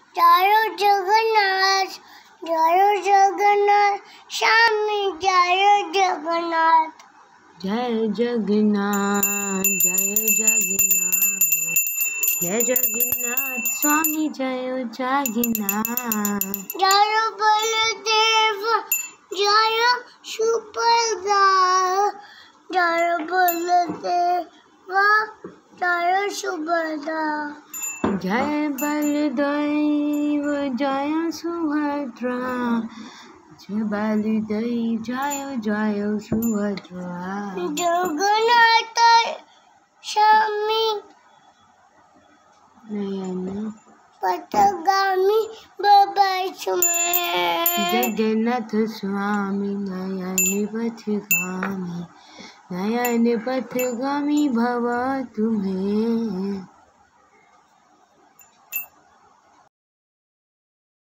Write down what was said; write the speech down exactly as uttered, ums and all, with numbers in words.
जय जगन्नाथ जय जगन्नाथ स्वामी जय जगन्नाथ जय जगन्नाथ जय जगन्नाथ जय जगन्नाथ स्वामी जय जगन्नाथ जय बलदेव जय सुभद्रा जय बलदेव जय सुभद्रा जय बलदेव जय सुभद्रा जय बलदेव जय जय सुभद्रा जगन्नाथ स्वामी नयन पथगामी बाबा सुमेर जगन्नाथ स्वामी नयन पथगामी नयन पथगामी भव तुम्हें।